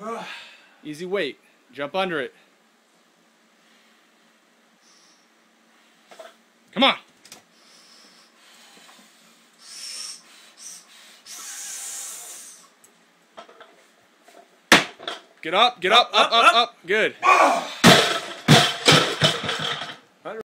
Easy weight. Jump under it. Come on. Get up, up. Good.